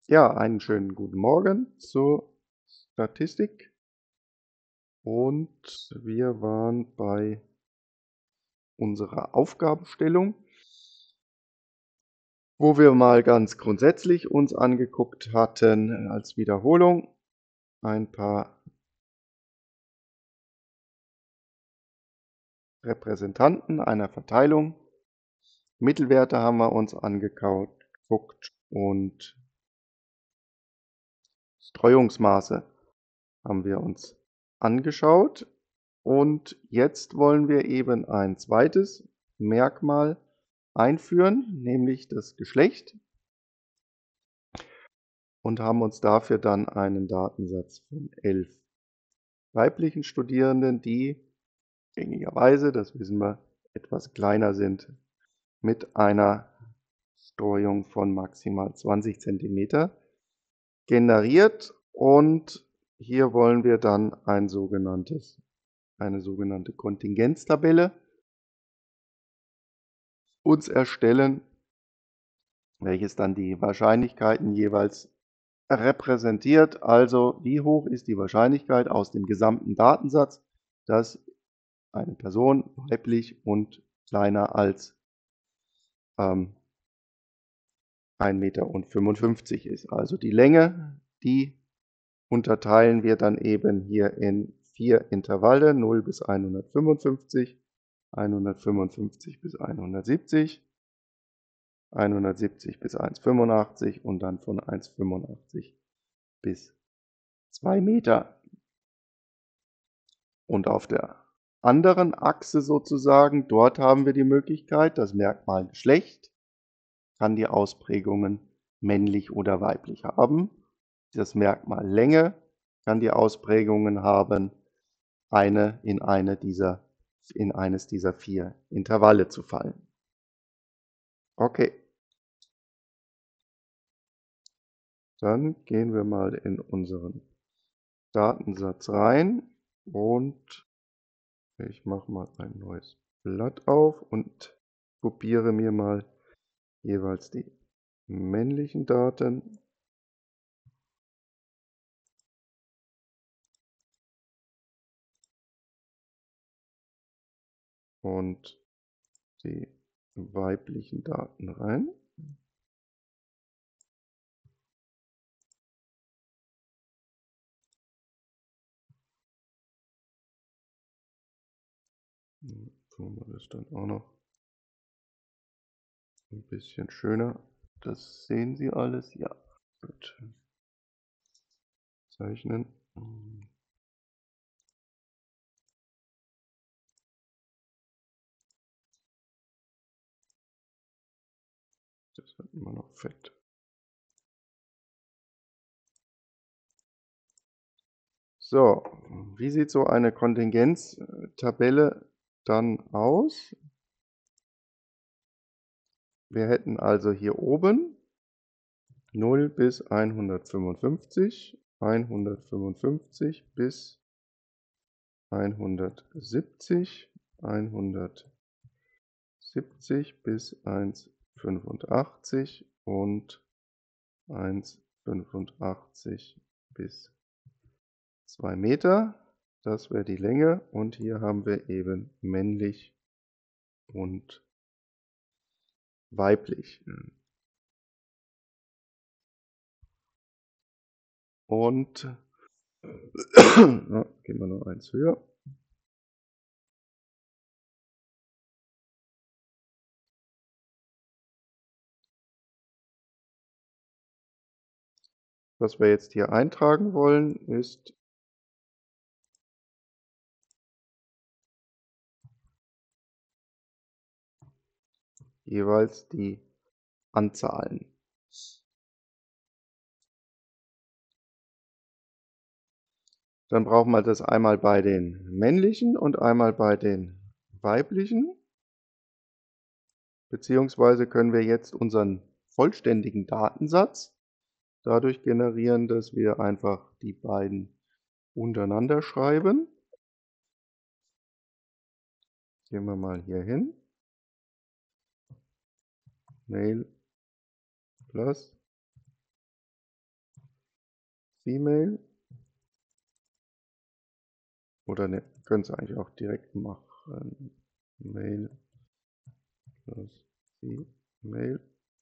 Ja, einen schönen guten Morgen zur Statistik. Und wir waren bei unserer Aufgabenstellung, wo wir mal ganz grundsätzlich uns angeguckt hatten, als Wiederholung ein paar Repräsentanten einer Verteilung. Mittelwerte haben wir uns angeguckt und Streuungsmaße haben wir uns angeschaut. Und jetzt wollen wir eben ein zweites Merkmal einführen, nämlich das Geschlecht, und haben uns dafür dann einen Datensatz von 11 weiblichen Studierenden, die gängigerweise, das wissen wir, etwas kleiner sind, mit einer Streuung von maximal 20 Zentimeter generiert. Und hier wollen wir dann eine sogenannte Kontingenztabelle uns erstellen, welches dann die Wahrscheinlichkeiten jeweils repräsentiert. Also wie hoch ist die Wahrscheinlichkeit aus dem gesamten Datensatz, dass eine Person weiblich und kleiner als 1,55 m ist. Also die Länge, die unterteilen wir dann eben hier in 4 Intervalle, 0 bis 155, 155 bis 170, 170 bis 1,85 und dann von 1,85 bis 2 Meter. Und auf der anderen Achse sozusagen, dort haben wir die Möglichkeit, das Merkmal Geschlecht kann die Ausprägungen männlich oder weiblich haben. Das Merkmal Länge kann die Ausprägungen haben, in eines dieser 4 Intervalle zu fallen. Okay, dann gehen wir mal in unseren Datensatz rein und ich mache mal ein neues Blatt auf und kopiere mir mal jeweils die männlichen Daten und die weiblichen Daten rein. Tun wir das dann auch noch ein bisschen schöner. Das sehen Sie alles? Ja, gut. Zeichnen. Das wird immer noch fett. So, wie sieht so eine Kontingenztabelle dann aus? Wir hätten also hier oben 0 bis 155, 155 bis 170, 170 bis 1,85 und 1,85 bis 2 Meter. Das wäre die Länge und hier haben wir eben männlich und weiblich. Und gehen wir noch eins höher. Was wir jetzt hier eintragen wollen, ist jeweils die Anzahlen. Dann brauchen wir das einmal bei den männlichen und einmal bei den weiblichen. Beziehungsweise können wir jetzt unseren vollständigen Datensatz dadurch generieren, dass wir einfach die beiden untereinander schreiben. Gehen wir mal hier hin. Mail plus Female. Oder ne, können es eigentlich auch direkt machen. Male plus Female.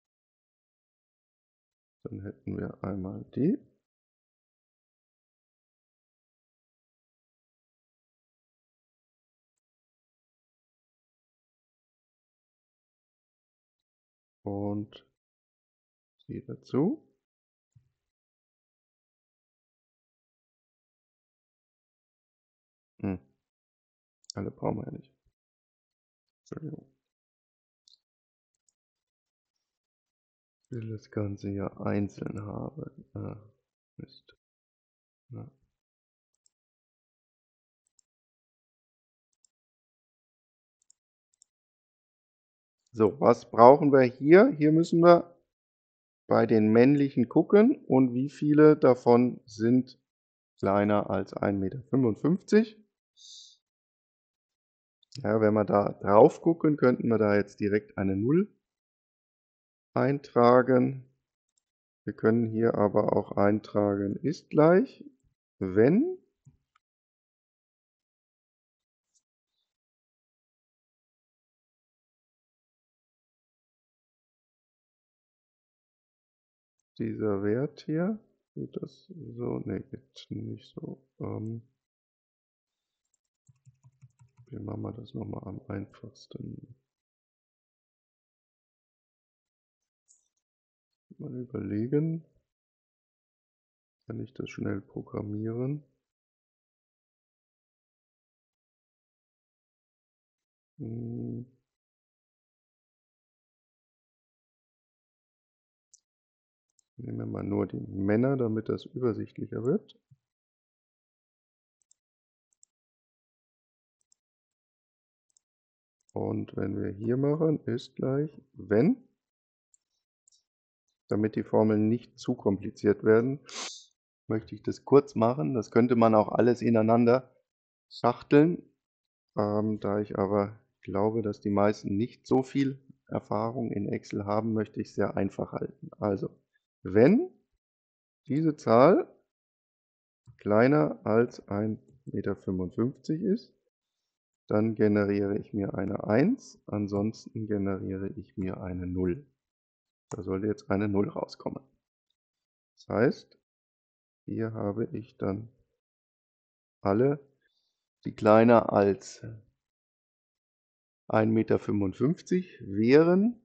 Dann hätten wir einmal die. Und die dazu. Alle brauchen wir ja nicht. Entschuldigung. Ich will das Ganze ja einzeln haben. Mist. Ja. So, was brauchen wir hier? Hier müssen wir bei den männlichen gucken und wie viele davon sind kleiner als 1,55 m. Ja, wenn wir da drauf gucken, könnten wir da jetzt direkt eine 0 eintragen. Wir können hier aber auch eintragen, ist gleich, wenn dieser Wert hier, geht das so? Ne, geht nicht so. Wie machen wir das nochmal am einfachsten? Mal überlegen. Kann ich das schnell programmieren? Nehmen wir mal nur die Männer, damit das übersichtlicher wird. Und wenn wir hier machen, ist gleich, wenn, damit die Formeln nicht zu kompliziert werden, möchte ich das kurz machen. Das könnte man auch alles ineinander schachteln. Da ich aber glaube, dass die meisten nicht so viel Erfahrung in Excel haben, möchte ich es sehr einfach halten. Also, wenn diese Zahl kleiner als 1,55 m ist, dann generiere ich mir eine 1, ansonsten generiere ich mir eine 0. Da sollte jetzt eine 0 rauskommen. Das heißt, hier habe ich dann alle, die kleiner als 1,55 m wären,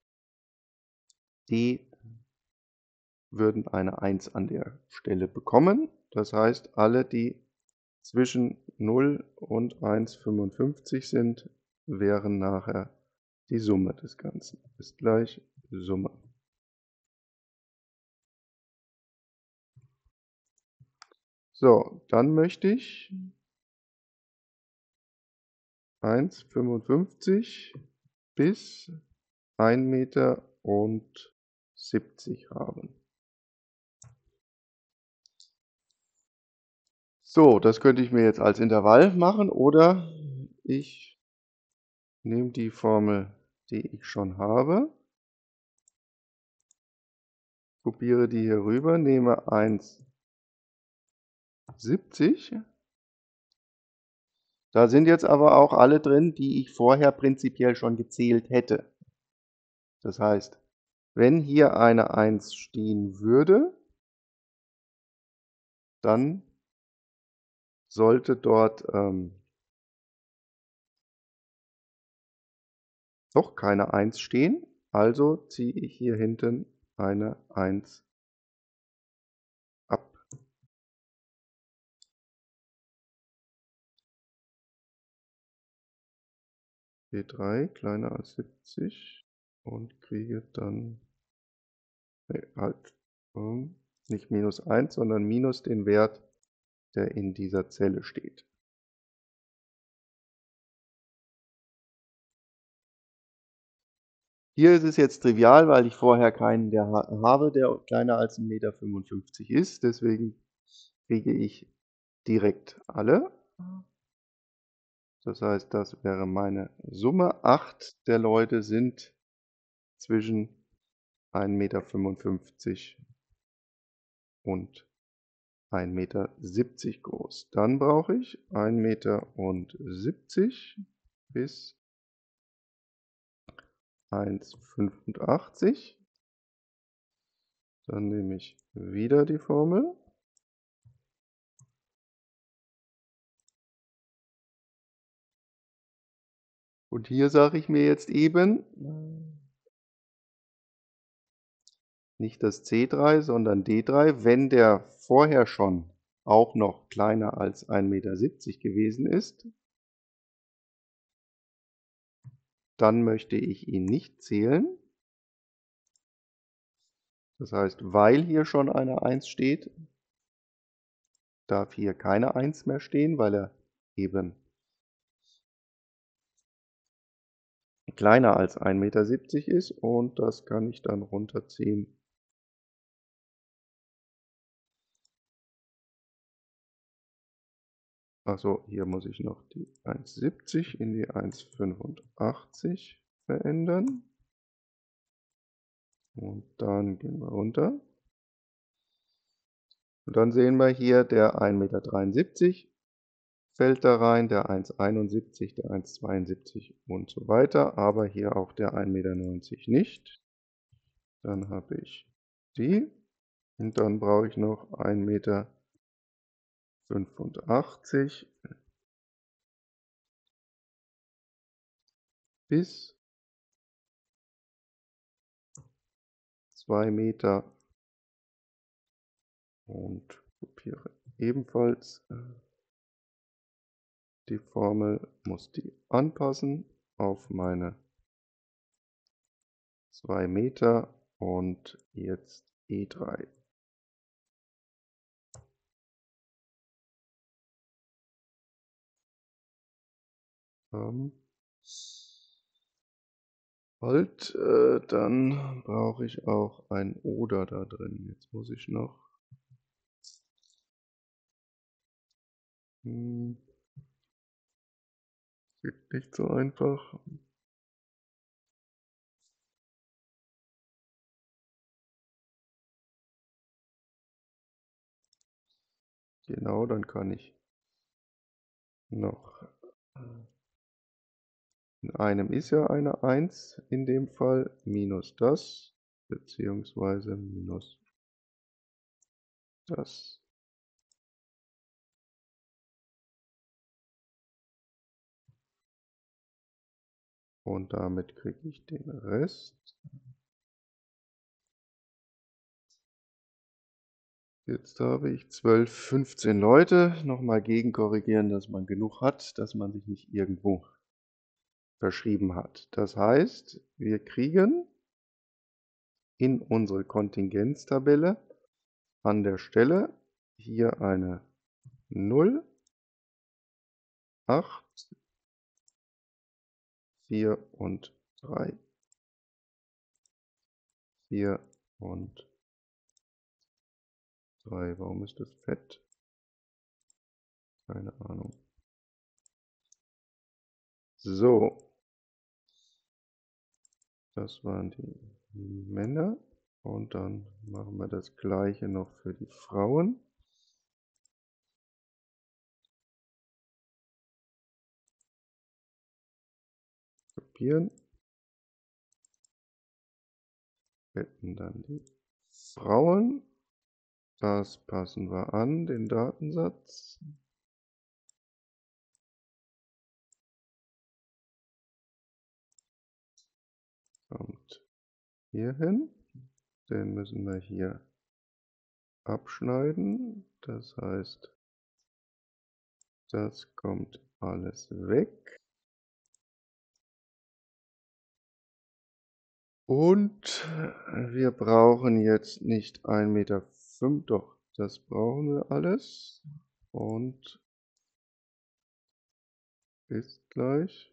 die würden eine 1 an der Stelle bekommen. Das heißt, alle, die zwischen 0 und 1,55 sind, wären nachher die Summe des Ganzen. Ist gleich Summe. So, dann möchte ich 1,55 bis 1,70 m haben. So, das könnte ich mir jetzt als Intervall machen oder ich nehme die Formel, die ich schon habe, kopiere die hier rüber, nehme 1,70. Da sind jetzt aber auch alle drin, die ich vorher prinzipiell schon gezählt hätte. Das heißt, wenn hier eine 1 stehen würde, dann sollte dort doch keine 1 stehen. Also ziehe ich hier hinten eine 1 ab. B3 kleiner als 70 und kriege dann, nee, halt, nicht minus 1, sondern minus den Wert, der in dieser Zelle steht. Hier ist es jetzt trivial, weil ich vorher keinen der habe, der kleiner als 1,55 m ist. Deswegen kriege ich direkt alle. Das heißt, das wäre meine Summe. 8 der Leute sind zwischen 1,55 m und 1,70 m groß. Dann brauche ich 1,70 m bis 1,85 m. Dann nehme ich wieder die Formel. Und hier sage ich mir jetzt eben, nicht das C3, sondern D3, wenn der vorher schon auch noch kleiner als 1,70 m gewesen ist, dann möchte ich ihn nicht zählen. Das heißt, weil hier schon eine 1 steht, darf hier keine 1 mehr stehen, weil er eben kleiner als 1,70 m ist, und das kann ich dann runterziehen. Also hier muss ich noch die 1,70 in die 1,85 verändern. Und dann gehen wir runter. Und dann sehen wir hier, der 1,73 m fällt da rein, der 1,71 m, der 1,72 m und so weiter, aber hier auch der 1,90 m nicht. Dann habe ich die, und dann brauche ich noch 1,85 m bis 2 Meter und kopiere ebenfalls die Formel, muss die anpassen auf meine 2 Meter und jetzt E3. Halt, dann brauche ich auch ein Oder da drin. Jetzt muss ich noch geht nicht so einfach. Genau, dann kann ich noch, in einem ist ja eine 1 in dem Fall, minus das, beziehungsweise minus das. Und damit kriege ich den Rest. Jetzt habe ich 12, 15 Leute. Nochmal gegenkorrigieren, dass man genug hat, dass man sich nicht irgendwo verschrieben hat. Das heißt, wir kriegen in unsere Kontingenztabelle an der Stelle hier eine 0, 8, 4 und 3. 4 und 3. Warum ist das fett? Keine Ahnung. So. Das waren die Männer. Und dann machen wir das gleiche noch für die Frauen. Kopieren. Hätten dann die Frauen. Das passen wir an, den Datensatz. Kommt hier hin. Den müssen wir hier abschneiden. Das heißt, das kommt alles weg. Und wir brauchen jetzt nicht 1,5 m, doch, das brauchen wir alles. Und ist gleich.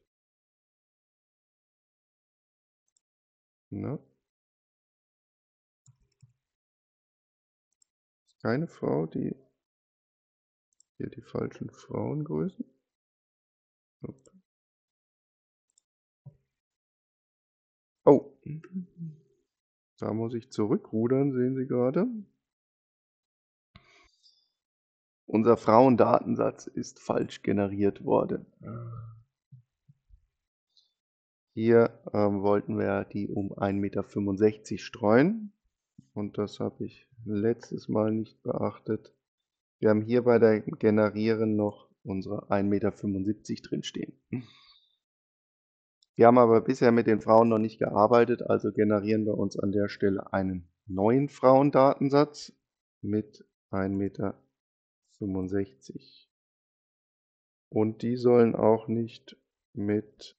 Na? Keine Frau, die hier die falschen Frauengrößen. Oh, da muss ich zurückrudern, sehen Sie gerade. Unser Frauendatensatz ist falsch generiert worden. Hier wollten wir die um 1,65 m streuen und das habe ich letztes Mal nicht beachtet. Wir haben hier bei der Generieren noch unsere 1,75 m drinstehen. Wir haben aber bisher mit den Frauen noch nicht gearbeitet, also generieren wir uns an der Stelle einen neuen Frauendatensatz mit 1,65 m. Und die sollen auch nicht mit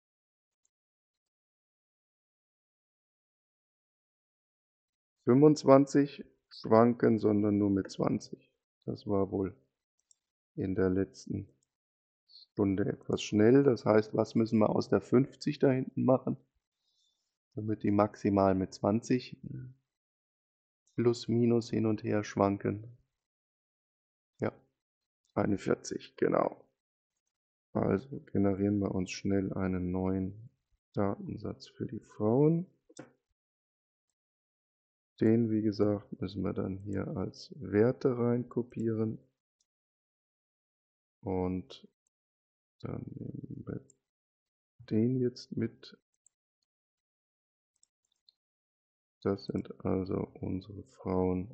25 schwanken, sondern nur mit 20. Das war wohl in der letzten Stunde etwas schnell. Das heißt, was müssen wir aus der 50 da hinten machen, damit die maximal mit 20 plus minus hin und her schwanken? Ja, 41, genau. Also generieren wir uns schnell einen neuen Datensatz für die Frauen. Den, wie gesagt, müssen wir dann hier als Werte reinkopieren. Und dann nehmen wir den jetzt mit. Das sind also unsere Frauen.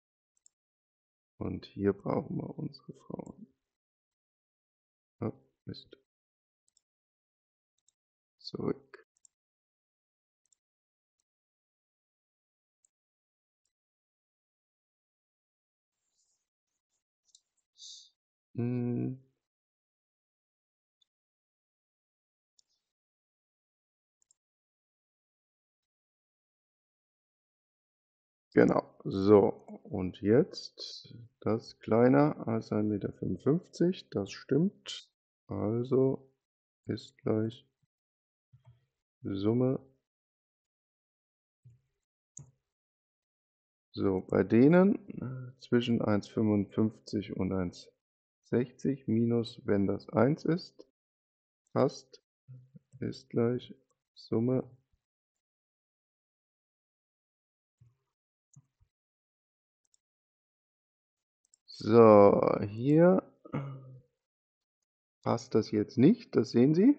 Und hier brauchen wir unsere Frauen. Oh, Mist. Zurück. Hm. Genau. So, und jetzt das kleiner als 1,55 m. Das stimmt. Also ist gleich Summe. So, bei denen zwischen 1,55 und 1,60 minus, wenn das 1 ist, passt, ist gleich Summe. So, hier passt das jetzt nicht, das sehen Sie,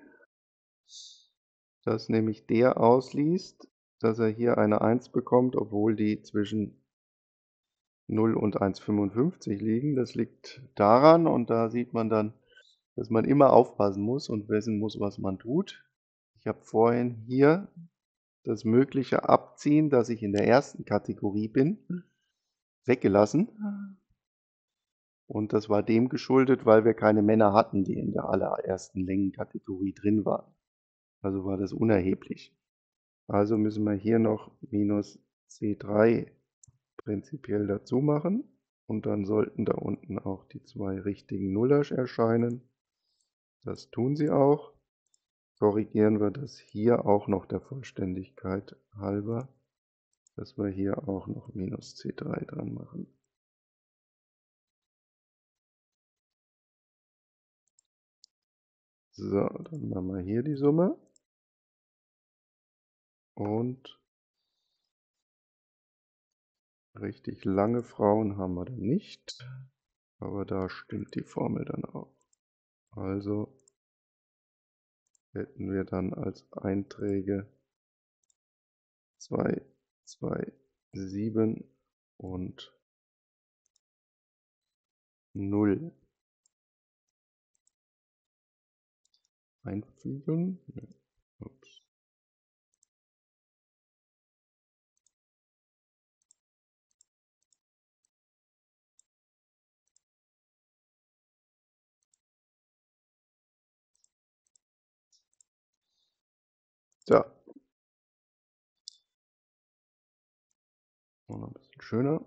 dass nämlich der ausliest, dass er hier eine 1 bekommt, obwohl die zwischen 0 und 1,55 liegen. Das liegt daran, und da sieht man dann, dass man immer aufpassen muss und wissen muss, was man tut. Ich habe vorhin hier das mögliche Abziehen, dass ich in der ersten Kategorie bin, weggelassen. Und das war dem geschuldet, weil wir keine Männer hatten, die in der allerersten Längenkategorie drin waren. Also war das unerheblich. Also müssen wir hier noch minus C3 prinzipiell dazu machen. Und dann sollten da unten auch die 2 richtigen Nuller erscheinen. Das tun sie auch. Korrigieren wir das hier auch noch der Vollständigkeit halber, dass wir hier auch noch minus C3 dran machen. So, dann machen wir hier die Summe. Und richtig lange Frauen haben wir dann nicht, aber da stimmt die Formel dann auch. Also hätten wir dann als Einträge 2, 2, 7 und 0 einfügen. Ups. So. Und ein bisschen schöner.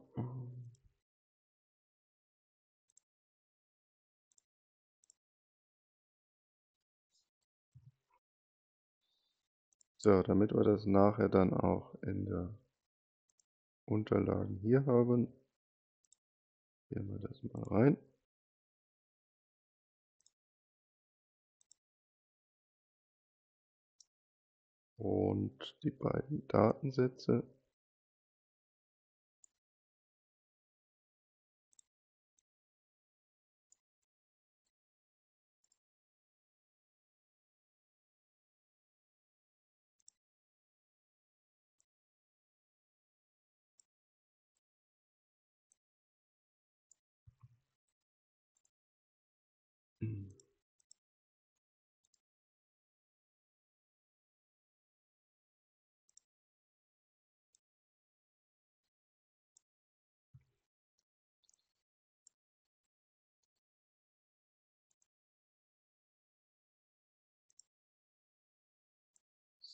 So, damit wir das nachher dann auch in der Unterlagen hier haben, gehen wir das mal rein. Und die beiden Datensätze.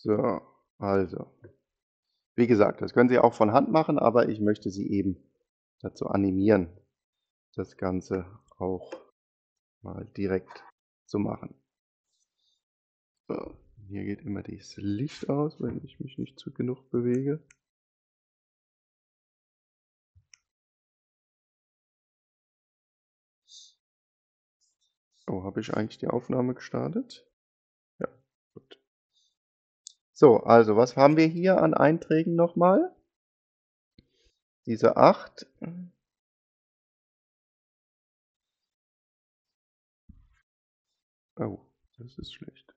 So, also, wie gesagt, das können Sie auch von Hand machen, aber ich möchte Sie eben dazu animieren, das Ganze auch mal direkt zu machen. So, hier geht immer das Licht aus, wenn ich mich nicht zu genug bewege. Oh, habe ich eigentlich die Aufnahme gestartet? Ja, gut. So, also was haben wir hier an Einträgen nochmal? Diese 8. Oh, das ist schlecht.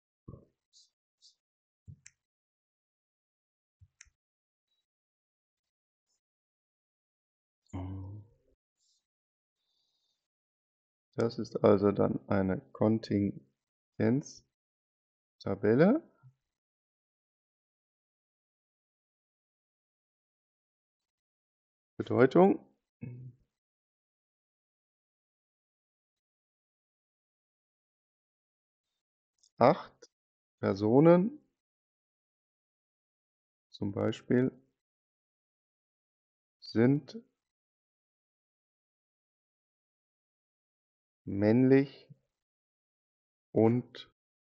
Das ist also dann eine Kontingenztabelle. Bedeutung: 8 Personen zum Beispiel sind männlich und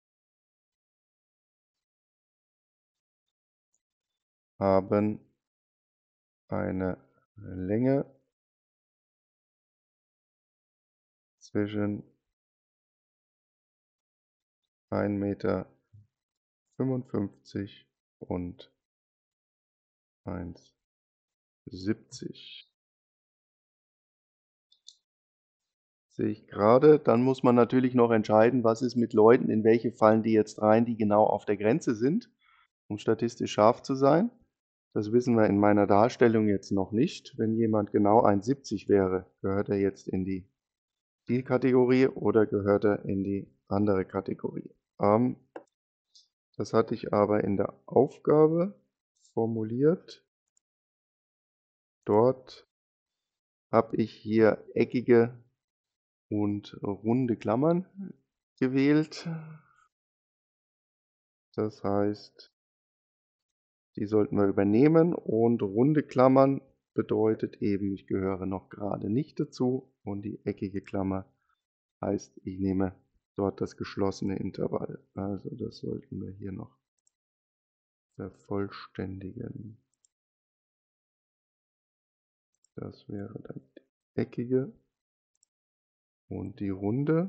haben eine Länge zwischen 1,55 m und 1,70 m. Sehe ich gerade. Dann muss man natürlich noch entscheiden, was ist mit Leuten, in welche fallen die jetzt rein, die genau auf der Grenze sind, um statistisch scharf zu sein. Das wissen wir in meiner Darstellung jetzt noch nicht. Wenn jemand genau 1,70 wäre, gehört er jetzt in die Kategorie oder gehört er in die andere Kategorie? Das hatte ich aber in der Aufgabe formuliert. Dort habe ich hier eckige und runde Klammern gewählt. Das heißt, die sollten wir übernehmen, und runde Klammern bedeutet eben, ich gehöre noch gerade nicht dazu, und die eckige Klammer heißt, ich nehme dort das geschlossene Intervall. Also das sollten wir hier noch vervollständigen. Das wäre dann die eckige und die runde.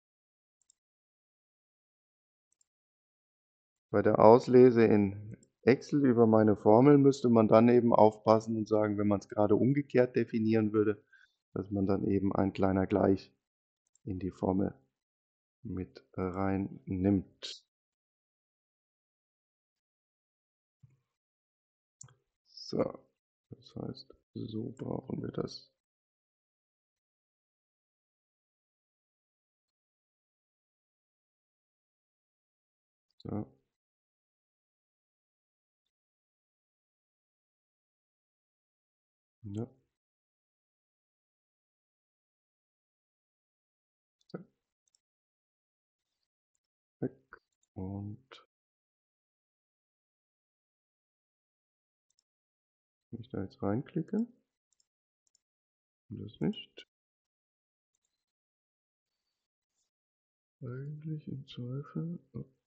Bei der Auslese in Excel über meine Formel müsste man dann eben aufpassen und sagen, wenn man es gerade umgekehrt definieren würde, dass man dann eben ein kleiner Gleich in die Formel mit reinnimmt. So, das heißt, so brauchen wir das. So. Ja. Weg. Und wenn ich da jetzt reinklicke, das nicht. Eigentlich im Zweifel.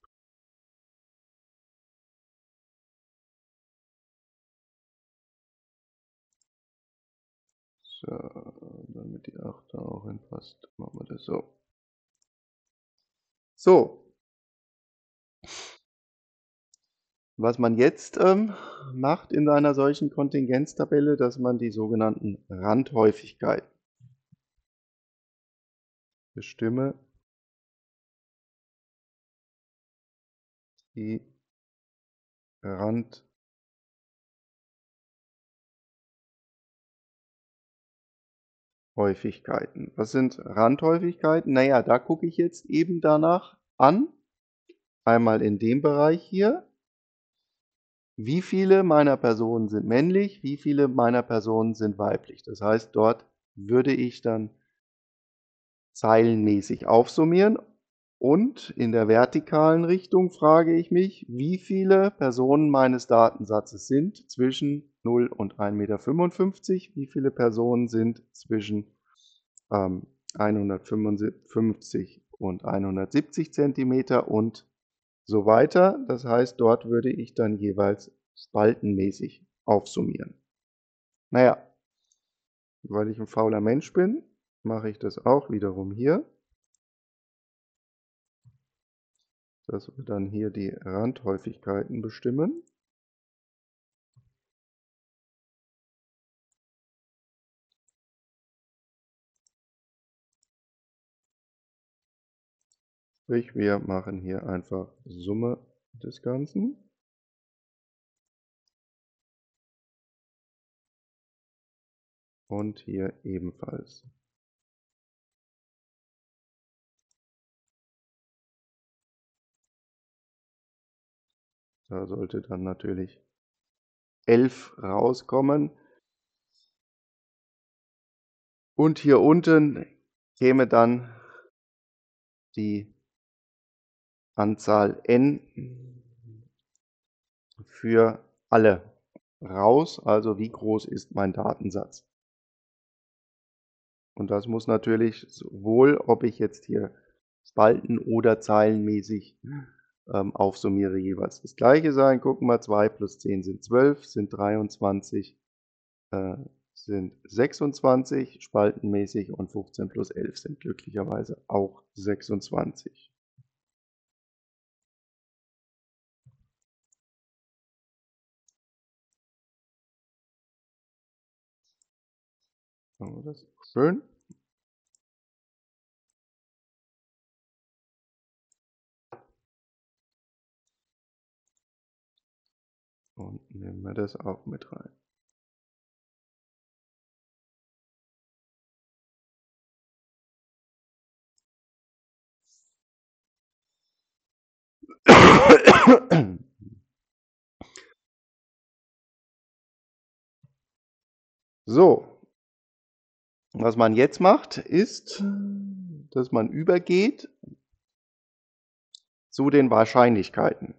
So, damit die 8 da auch hinpasst, machen wir das so. So. Was man jetzt macht in einer solchen Kontingenztabelle, dass man die sogenannten Randhäufigkeiten bestimme, die Randhäufigkeiten. Was sind Randhäufigkeiten? Naja, da gucke ich jetzt eben danach an, einmal in dem Bereich hier, wie viele meiner Personen sind männlich, wie viele meiner Personen sind weiblich. Das heißt, dort würde ich dann zeilenmäßig aufsummieren Und in der vertikalen Richtung frage ich mich, wie viele Personen meines Datensatzes sind zwischen 0 und 1,55 m, wie viele Personen sind zwischen 155 und 170 cm und so weiter. Das heißt, dort würde ich dann jeweils spaltenmäßig aufsummieren. Naja, weil ich ein fauler Mensch bin, mache ich das auch wiederum hier, dass wir dann hier die Randhäufigkeiten bestimmen. Sprich, wir machen hier einfach Summe des Ganzen. Und hier ebenfalls. Da sollte dann natürlich 11 rauskommen. Und hier unten käme dann die Anzahl n für alle raus, also wie groß ist mein Datensatz. Und das muss natürlich sowohl, ob ich jetzt hier spalten- oder zeilenmäßig aufsummiere, jeweils das gleiche sein. Gucken wir, 2 plus 10 sind 12, sind 23, sind 26 spaltenmäßig und 15 plus 11 sind glücklicherweise auch 26. Machen wir das schön. Und nehmen wir das auch mit rein. So, was man jetzt macht, ist, dass man übergeht zu den Wahrscheinlichkeiten.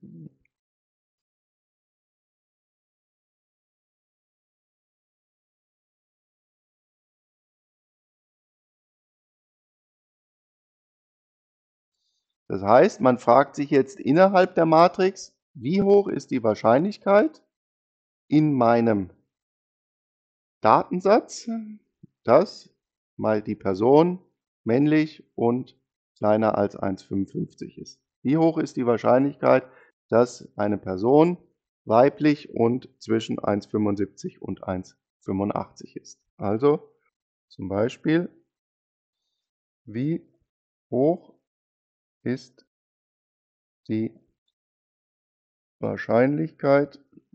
Das heißt, man fragt sich jetzt innerhalb der Matrix, wie hoch ist die Wahrscheinlichkeit in meinem Datensatz, dass mal die Person männlich und kleiner als 1,55 ist. Wie hoch ist die Wahrscheinlichkeit, dass eine Person weiblich und zwischen 1,75 und 1,85 ist? Also zum Beispiel, wie hoch ist die Wahrscheinlichkeit,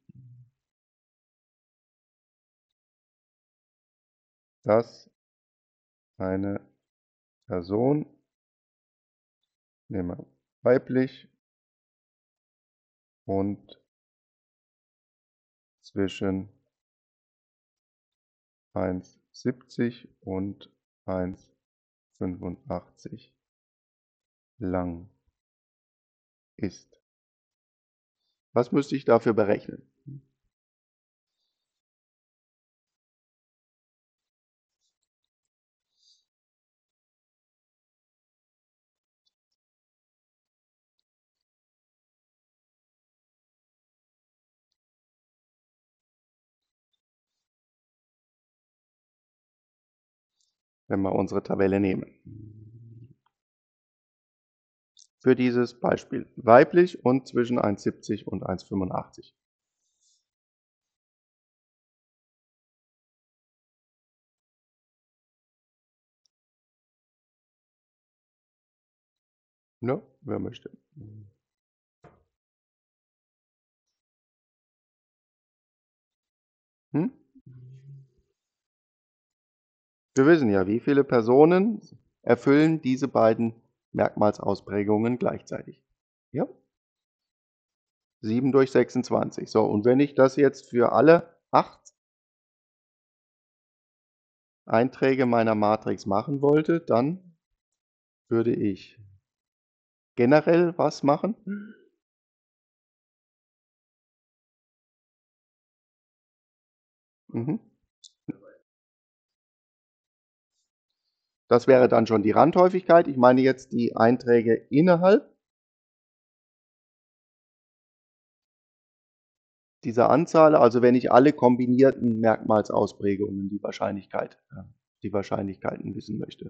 dass eine Person, nehmen wir weiblich und zwischen 1,70 und 1,85 lang ist. Was müsste ich dafür berechnen? Wenn wir unsere Tabelle nehmen. Für dieses Beispiel weiblich und zwischen 1,70 und 1,85. Ne? Wer möchte. Hm? Wir wissen ja, wie viele Personen erfüllen diese beiden Merkmalsausprägungen gleichzeitig. Ja? 7 durch 26. So, und wenn ich das jetzt für alle 8 Einträge meiner Matrix machen wollte, dann würde ich generell was machen? Mhm. Das wäre dann schon die Randhäufigkeit. Ich meine jetzt die Einträge innerhalb dieser Anzahl, also wenn ich alle kombinierten Merkmalsausprägungen, die Wahrscheinlichkeiten wissen möchte.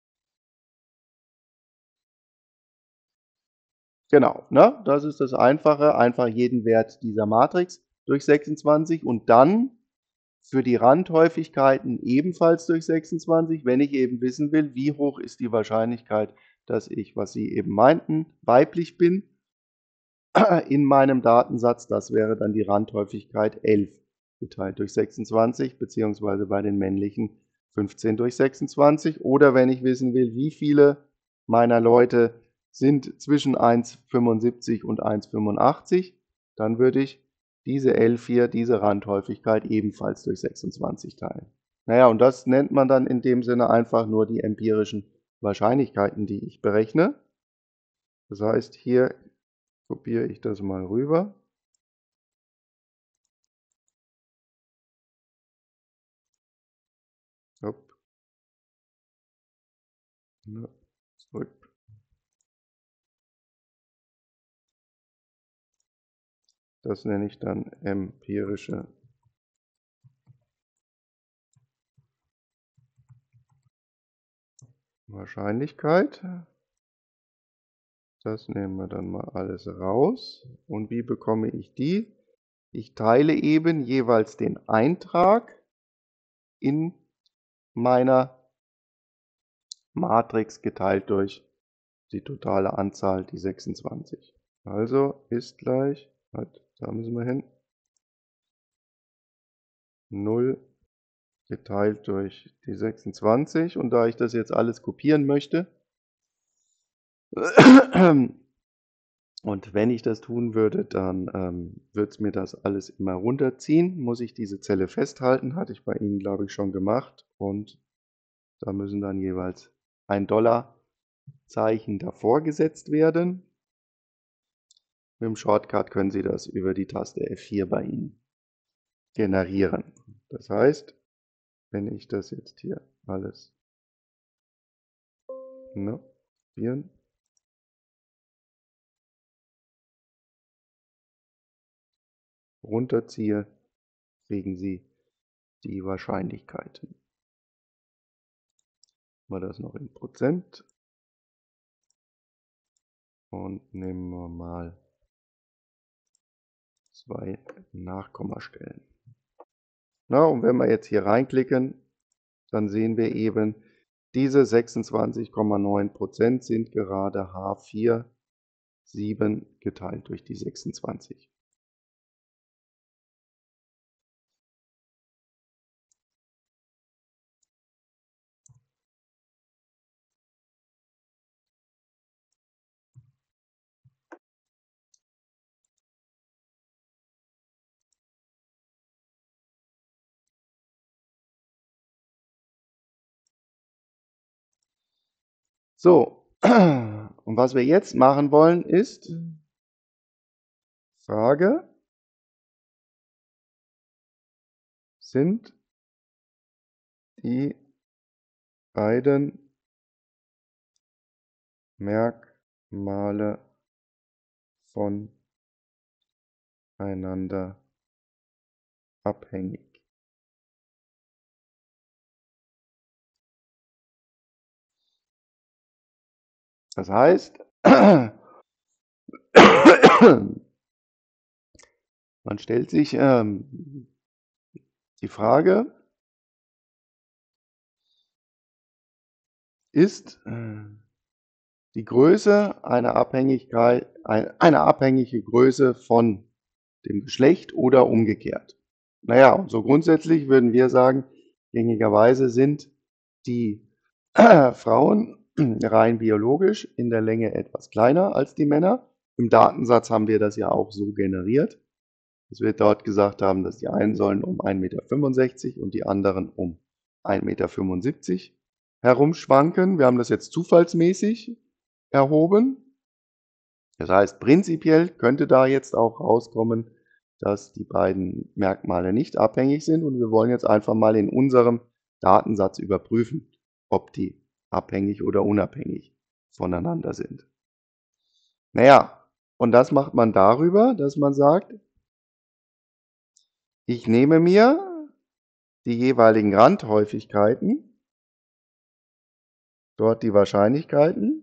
Genau, ne? Das ist das Einfache, einfach jeden Wert dieser Matrix durch 26 und dann für die Randhäufigkeiten ebenfalls durch 26, wenn ich eben wissen will, wie hoch ist die Wahrscheinlichkeit, dass ich, was Sie eben meinten, weiblich bin in meinem Datensatz. Das wäre dann die Randhäufigkeit 11 geteilt durch 26, beziehungsweise bei den männlichen 15 durch 26. Oder wenn ich wissen will, wie viele meiner Leute sind zwischen 1,75 und 1,85, dann würde ich diese 11 hier, diese Randhäufigkeit ebenfalls durch 26 teilen. Naja, und das nennt man dann in dem Sinne einfach nur die empirischen Wahrscheinlichkeiten, die ich berechne. Das heißt, hier kopiere ich das mal rüber. Hopp. Zurück. Das nenne ich dann empirische Wahrscheinlichkeit. Das nehmen wir dann mal alles raus. Und wie bekomme ich die? Ich teile eben jeweils den Eintrag in meiner Matrix geteilt durch die totale Anzahl, die 26. Also ist gleich, da müssen wir hin, 0 geteilt durch die 26. Und da ich das jetzt alles kopieren möchte, und wenn ich das tun würde, dann würde es mir das alles immer runterziehen. Muss ich diese Zelle festhalten, hatte ich bei Ihnen, glaube ich, schon gemacht. Und da müssen dann jeweils ein $Zeichen davor gesetzt werden. Mit dem Shortcut können Sie das über die Taste F4 bei Ihnen generieren. Das heißt, wenn ich das jetzt hier alles kopieren, runterziehe, kriegen Sie die Wahrscheinlichkeiten. Mal das noch in Prozent und nehmen wir mal 2 Nachkommastellen. Na, und wenn wir jetzt hier reinklicken, dann sehen wir eben, diese 26,9% sind gerade H4, 7 geteilt durch die 26. So, und was wir jetzt machen wollen ist, Frage, sind die beiden Merkmale voneinander abhängig? Das heißt, man stellt sich die Frage, ist die Größe einer Abhängigkeit, eine abhängige Größe von dem Geschlecht oder umgekehrt? Naja, und so grundsätzlich würden wir sagen, gängigerweise sind die Frauen rein biologisch in der Länge etwas kleiner als die Männer. Im Datensatz haben wir das ja auch so generiert, dass wir dort gesagt haben, dass die einen sollen um 1,65 m und die anderen um 1,75 m herumschwanken. Wir haben das jetzt zufallsmäßig erhoben. Das heißt, prinzipiell könnte da jetzt auch rauskommen, dass die beiden Merkmale nicht abhängig sind und wir wollen jetzt einfach mal in unserem Datensatz überprüfen, ob die abhängig oder unabhängig voneinander sind. Naja, und das macht man darüber, dass man sagt, ich nehme mir die jeweiligen Randhäufigkeiten, dort die Wahrscheinlichkeiten,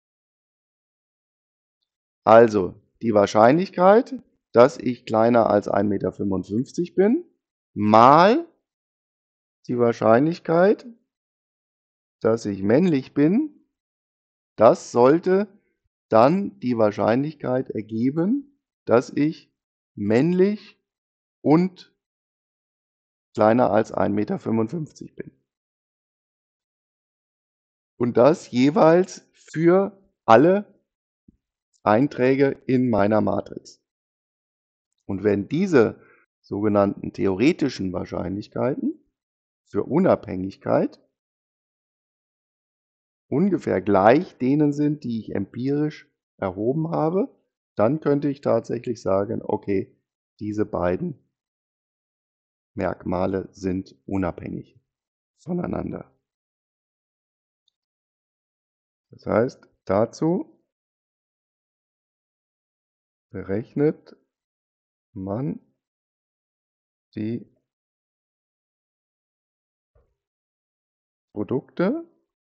also die Wahrscheinlichkeit, dass ich kleiner als 1,55 Meter bin, mal die Wahrscheinlichkeit, dass ich männlich bin, das sollte dann die Wahrscheinlichkeit ergeben, dass ich männlich und kleiner als 1,55 Meter bin. Und das jeweils für alle Einträge in meiner Matrix. Und wenn diese sogenannten theoretischen Wahrscheinlichkeiten für Unabhängigkeit ungefähr gleich denen sind, die ich empirisch erhoben habe, dann könnte ich tatsächlich sagen, okay, diese beiden Merkmale sind unabhängig voneinander. Das heißt, dazu berechnet man die Produkte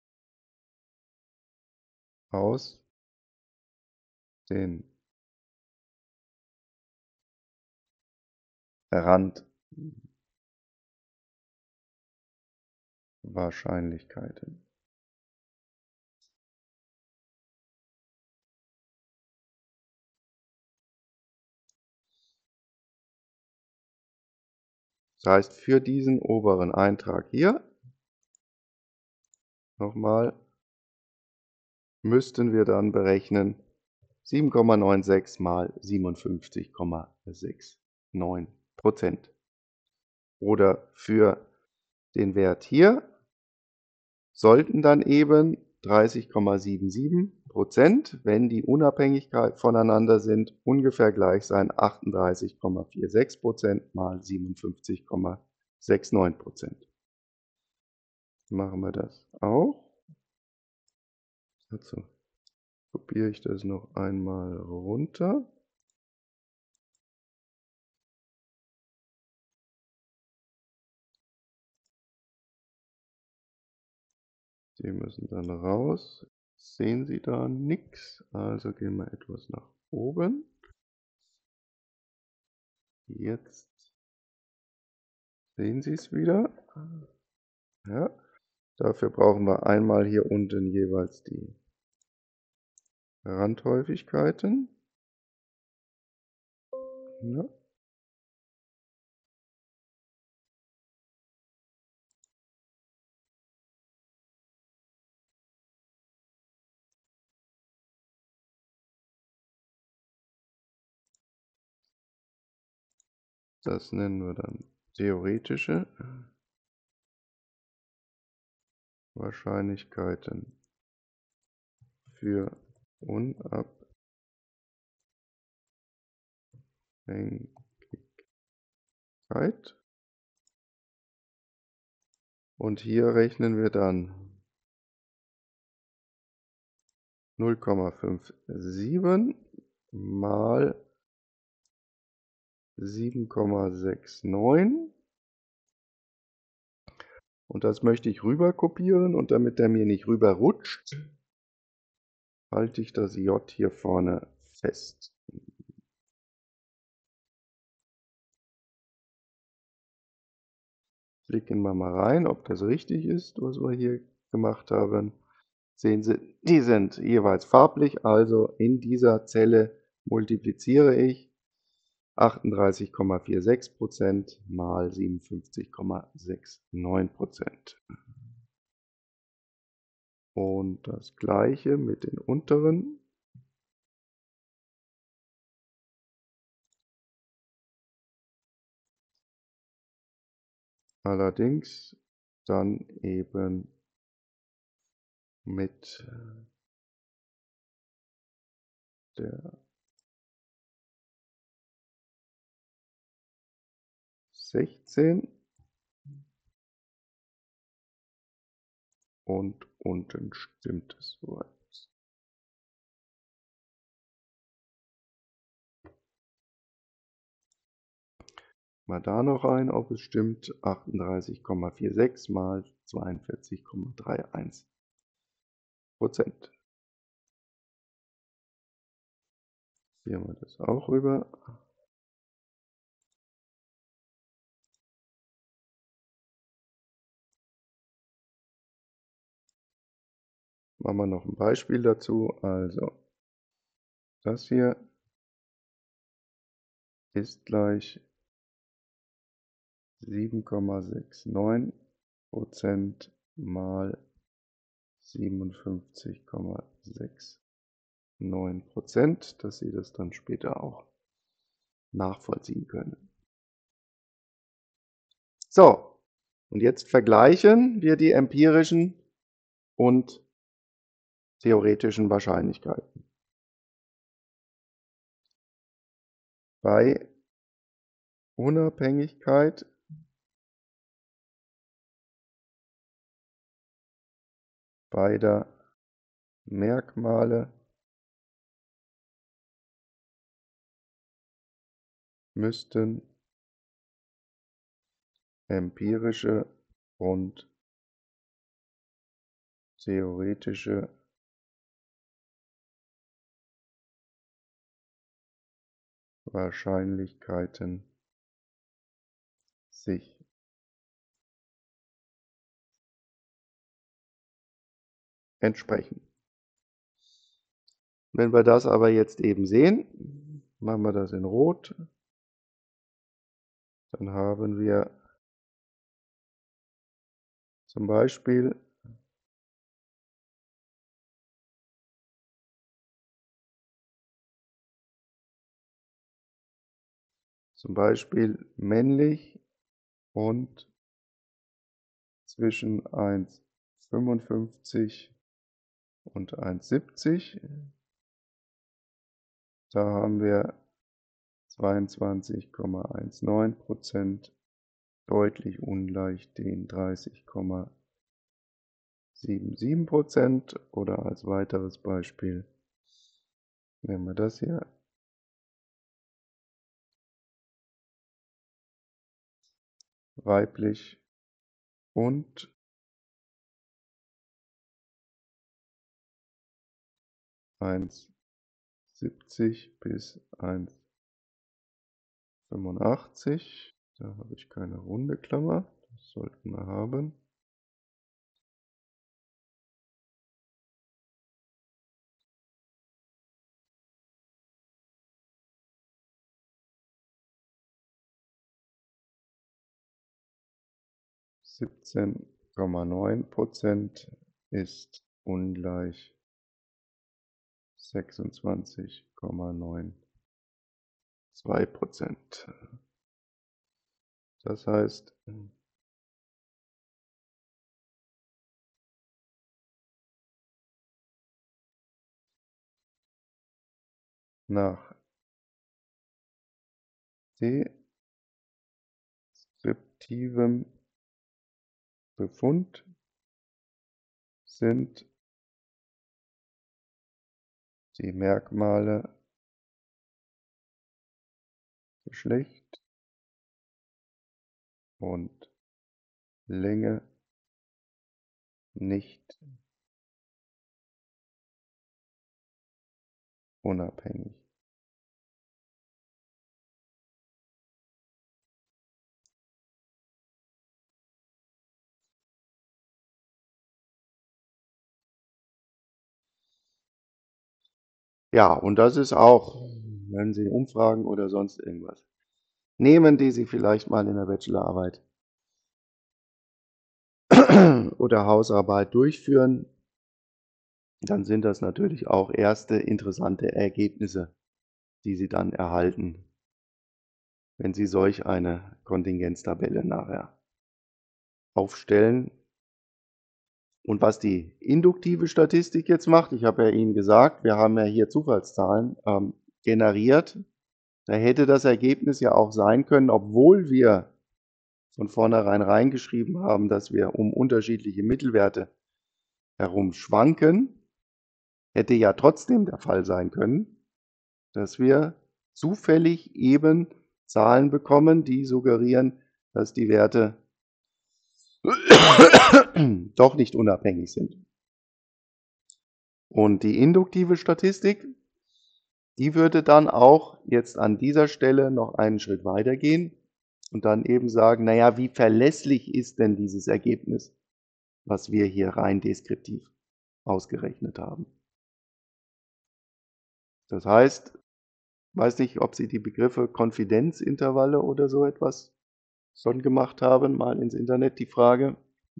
aus den Randwahrscheinlichkeiten. Das heißt, für diesen oberen Eintrag hier nochmal müssten wir dann berechnen 7,96 mal 57,69%. Oder für den Wert hier sollten dann eben 30,77%, wenn die Unabhängigkeit voneinander sind, ungefähr gleich sein 38,46% mal 57,69%. Machen wir das auch. Dazu kopiere ich das noch einmal runter. Die müssen dann raus. Sehen Sie da nichts, also gehen wir etwas nach oben. Jetzt sehen Sie es wieder. Ja, dafür brauchen wir einmal hier unten jeweils die Randhäufigkeiten. Ja. Das nennen wir dann theoretische Wahrscheinlichkeiten für Unabhängigkeit. Und hier rechnen wir dann 0,57 mal 7,69 und das möchte ich rüber kopieren und damit der mir nicht rüber rutscht, halte ich das J hier vorne fest. Klicken wir mal rein, ob das richtig ist, was wir hier gemacht haben. Sehen Sie, die sind jeweils farblich, also in dieser Zelle multipliziere ich 38,46% mal 57,69%. Und das gleiche mit den unteren. Allerdings dann eben mit der 16 und unten stimmt es soweit. Mal da noch rein, ob es stimmt. 38,46 mal 42,31%. Hier haben wir das auch rüber. Machen wir noch ein Beispiel dazu. Also das hier ist gleich 7,69% mal 57,69%, dass Sie das dann später auch nachvollziehen können. So, und jetzt vergleichen wir die empirischen und theoretischen Wahrscheinlichkeiten. Bei Unabhängigkeit beider Merkmale müssten empirische und theoretische Wahrscheinlichkeiten sich entsprechen. Wenn wir das aber jetzt eben sehen, machen wir das in Rot, dann haben wir zum Beispiel männlich und zwischen 1,55 und 1,70. Da haben wir 22,19%, deutlich ungleich den 30,77%. Oder als weiteres Beispiel nehmen wir das hier. Weiblich und 1,70 bis 1,85. Da habe ich keine runde Klammer, das sollten wir haben. ,9% ist ungleich 26,92%. Das heißt, nach deskriptivem Befund sind die Merkmale Geschlecht und Länge nicht unabhängig. Ja, und das ist auch, wenn Sie Umfragen oder sonst irgendwas nehmen, die Sie vielleicht mal in der Bachelorarbeit oder Hausarbeit durchführen, dann sind das natürlich auch erste interessante Ergebnisse, die Sie dann erhalten, wenn Sie solch eine Kontingenztabelle nachher aufstellen. Und was die induktive Statistik jetzt macht, ich habe ja Ihnen gesagt, wir haben ja hier Zufallszahlen generiert. Da hätte das Ergebnis ja auch sein können, obwohl wir von vornherein reingeschrieben haben, dass wir um unterschiedliche Mittelwerte herum schwanken, hätte ja trotzdem der Fall sein können, dass wir zufällig eben Zahlen bekommen, die suggerieren, dass die Werte doch nicht unabhängig sind. Und die induktive Statistik, die würde dann auch jetzt an dieser Stelle noch einen Schritt weiter gehen und dann eben sagen, naja, wie verlässlich ist denn dieses Ergebnis, was wir hier rein deskriptiv ausgerechnet haben. Das heißt, ich weiß nicht, ob Sie die Begriffe Konfidenzintervalle oder so etwas schon gemacht haben, mal ins Internet die Frage.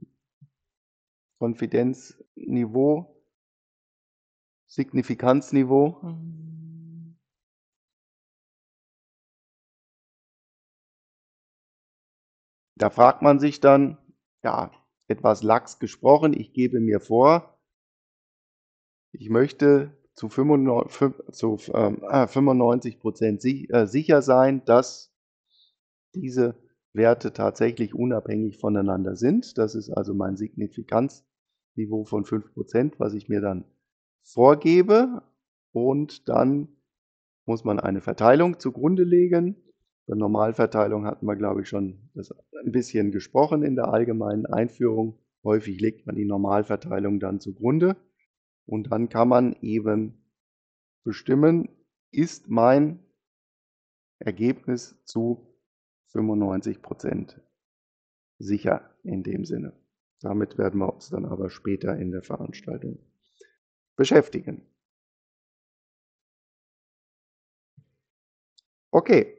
Konfidenzniveau, Signifikanzniveau. Da fragt man sich dann, ja, etwas lax gesprochen, ich gebe mir vor, ich möchte zu 95% sicher sein, dass diese Werte tatsächlich unabhängig voneinander sind. Das ist also mein Signifikanzniveau von 5%, was ich mir dann vorgebe. Und dann muss man eine Verteilung zugrunde legen. Bei Normalverteilung hatten wir, glaube ich, schon das ein bisschen gesprochen in der allgemeinen Einführung. Häufig legt man die Normalverteilung dann zugrunde. Und dann kann man eben bestimmen, ist mein Ergebnis zu 95% sicher in dem Sinne. Damit werden wir uns dann aber später in der Veranstaltung beschäftigen. Okay.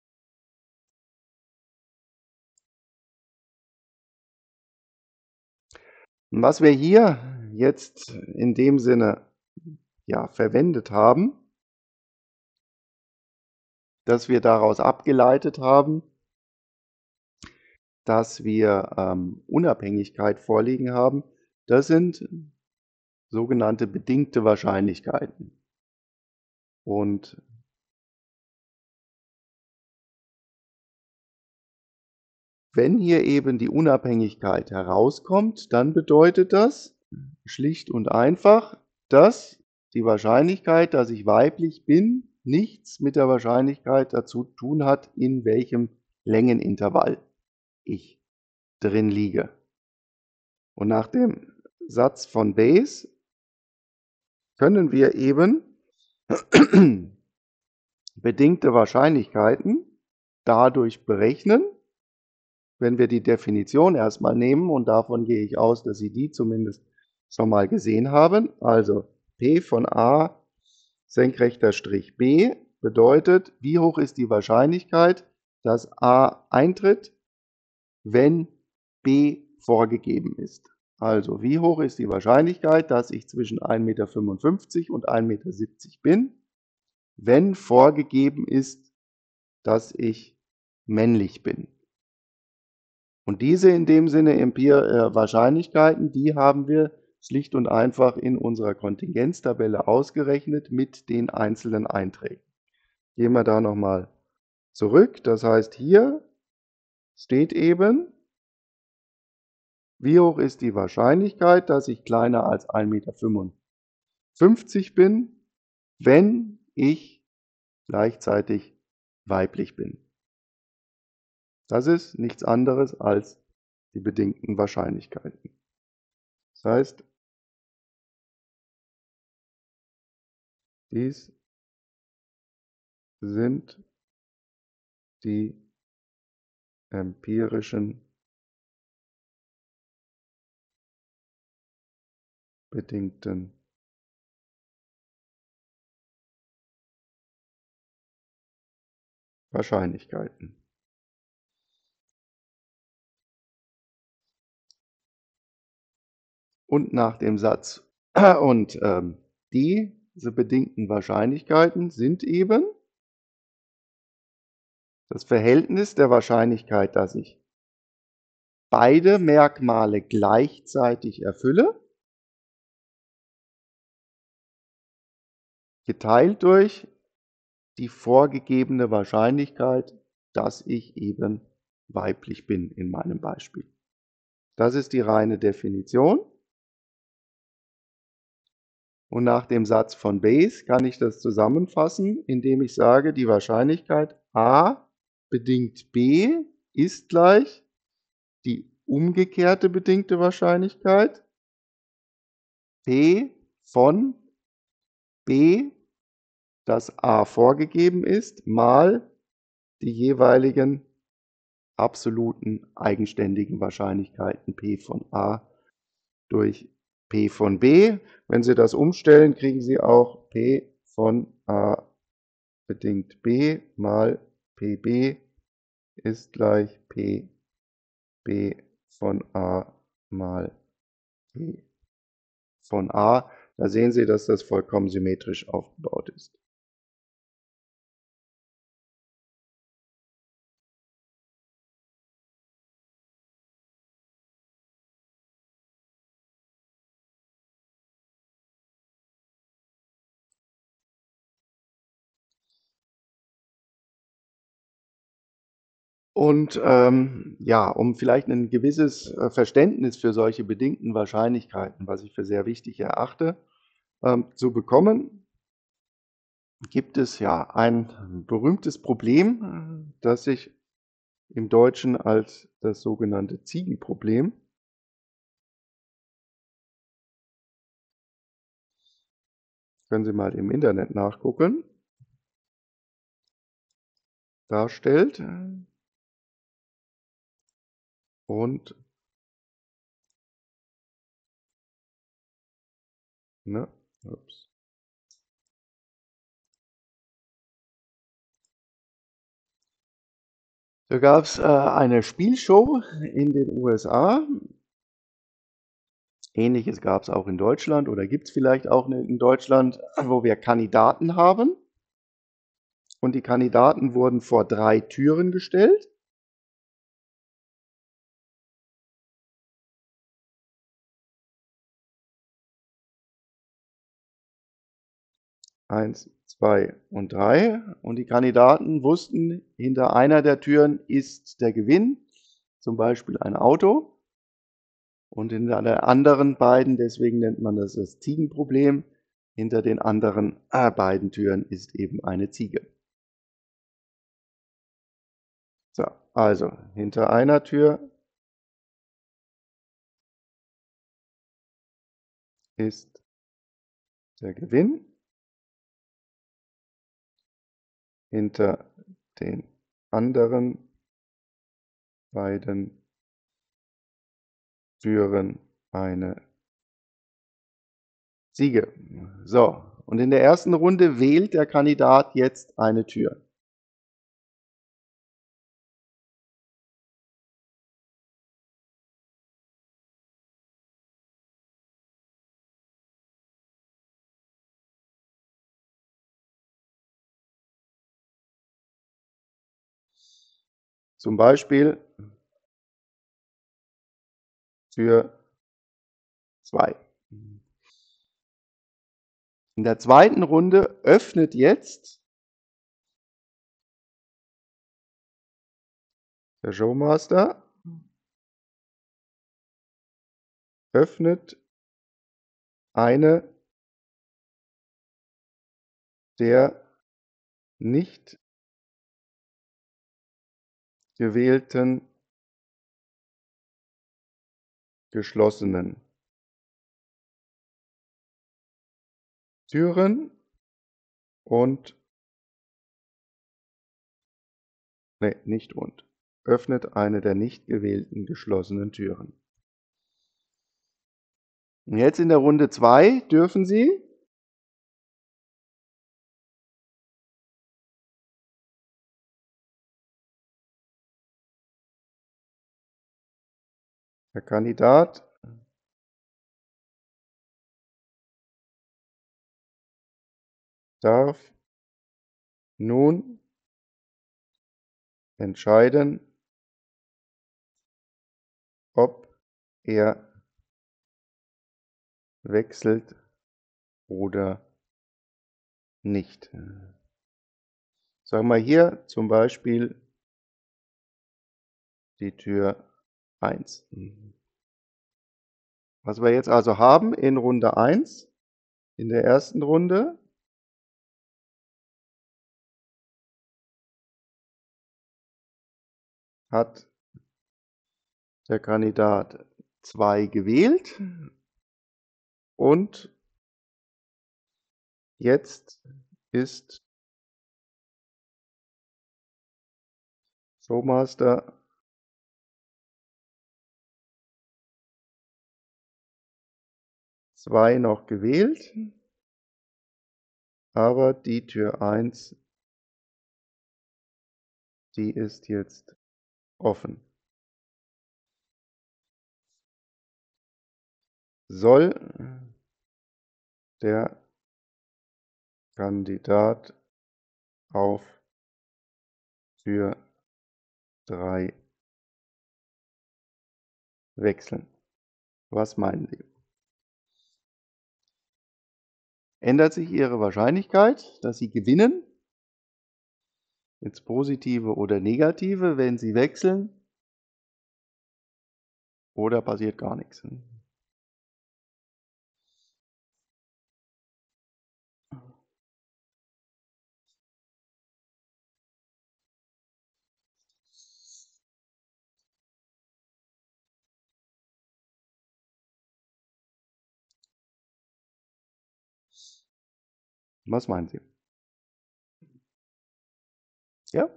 Und was wir hier jetzt in dem Sinne ja, verwendet haben, dass wir daraus abgeleitet haben, dass wir Unabhängigkeit vorliegen haben, das sind sogenannte bedingte Wahrscheinlichkeiten. Und wenn hier eben die Unabhängigkeit herauskommt, dann bedeutet das schlicht und einfach, dass die Wahrscheinlichkeit, dass ich weiblich bin, nichts mit der Wahrscheinlichkeit dazu tun hat, in welchem Längenintervall ich drin liege. Und nach dem Satz von Bayes können wir eben bedingte Wahrscheinlichkeiten dadurch berechnen, wenn wir die Definition erstmal nehmen, und davon gehe ich aus, dass Sie die zumindest schon mal gesehen haben. Also P von A senkrechter Strich B bedeutet, wie hoch ist die Wahrscheinlichkeit, dass A eintritt, wenn B vorgegeben ist. Also wie hoch ist die Wahrscheinlichkeit, dass ich zwischen 1,55 m und 1,70 m bin, wenn vorgegeben ist, dass ich männlich bin. Und diese in dem Sinne Wahrscheinlichkeiten, die haben wir schlicht und einfach in unserer Kontingenztabelle ausgerechnet mit den einzelnen Einträgen. Gehen wir da nochmal zurück. Das heißt, hier steht eben, wie hoch ist die Wahrscheinlichkeit, dass ich kleiner als 1,55 m bin, wenn ich gleichzeitig weiblich bin. Das ist nichts anderes als die bedingten Wahrscheinlichkeiten. Das heißt, dies sind die empirischen bedingten Wahrscheinlichkeiten. Und nach dem Satz und diese bedingten Wahrscheinlichkeiten sind eben das Verhältnis der Wahrscheinlichkeit, dass ich beide Merkmale gleichzeitig erfülle, geteilt durch die vorgegebene Wahrscheinlichkeit, dass ich eben weiblich bin in meinem Beispiel. Das ist die reine Definition. Und nach dem Satz von Bayes kann ich das zusammenfassen, indem ich sage, die Wahrscheinlichkeit A bedingt B ist gleich die umgekehrte bedingte Wahrscheinlichkeit P von B, das A vorgegeben ist, mal die jeweiligen absoluten eigenständigen Wahrscheinlichkeiten P von A durch P von B. Wenn Sie das umstellen, kriegen Sie auch P von A bedingt B mal PB ist gleich PB von A mal P von A. Da sehen Sie, dass das vollkommen symmetrisch aufgebaut ist. Und ja, um vielleicht ein gewisses Verständnis für solche bedingten Wahrscheinlichkeiten, was ich für sehr wichtig erachte, zu bekommen, gibt es ja ein berühmtes Problem, das sich im Deutschen als das sogenannte Ziegenproblem, können Sie mal im Internet nachgucken, darstellt. Und ne, ups. Da gab es eine Spielshow in den USA. Ähnliches gab es auch in Deutschland oder gibt es vielleicht auch in Deutschland, wo wir Kandidaten haben. Und die Kandidaten wurden vor 3 Türen gestellt. Eins, 2 und 3. Und die Kandidaten wussten, hinter einer der Türen ist der Gewinn, zum Beispiel ein Auto. Und hinter der anderen beiden, deswegen nennt man das das Ziegenproblem, hinter den anderen beiden Türen ist eben eine Ziege. So, also hinter einer Tür ist der Gewinn, hinter den anderen beiden Türen eine Ziege. So, und in der ersten Runde wählt der Kandidat jetzt eine Tür. Zum Beispiel Tür 2. In der zweiten Runde öffnet jetzt der Showmaster, öffnet eine der nicht gewählten geschlossenen Türen und, nicht und, öffnet eine der nicht gewählten geschlossenen Türen. Und jetzt in der Runde 2 dürfen Sie der Kandidat darf nun entscheiden, ob er wechselt oder nicht. Sagen wir hier zum Beispiel die Tür 1. Was wir jetzt also haben in Runde 1, in der ersten Runde, hat der Kandidat 2 gewählt und jetzt ist Showmaster 2 noch gewählt, aber die Tür 1, die ist jetzt offen. Soll der Kandidat auf Tür 3 wechseln? Was meinen Sie? Ändert sich Ihre Wahrscheinlichkeit, dass Sie gewinnen, ins Positive oder Negative, wenn Sie wechseln, oder passiert gar nichts? Was meinen Sie? Ja?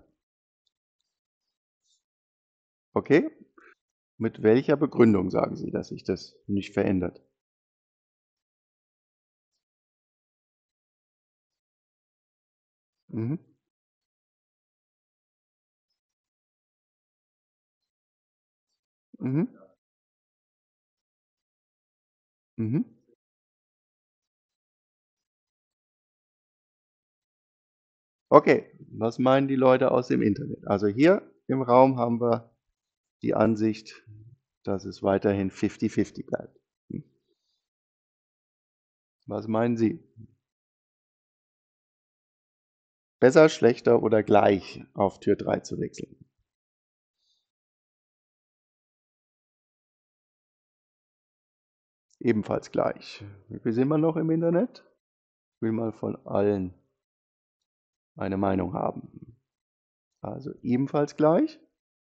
Okay. Mit welcher Begründung sagen Sie, dass sich das nicht verändert? Mhm. Mhm. Mhm. Okay, was meinen die Leute aus dem Internet? Also hier im Raum haben wir die Ansicht, dass es weiterhin 50-50 bleibt. Was meinen Sie? Besser, schlechter oder gleich auf Tür 3 zu wechseln? Ebenfalls gleich. Wie viel sind wir noch im Internet? Ich will mal von allen eine Meinung haben. Also ebenfalls gleich.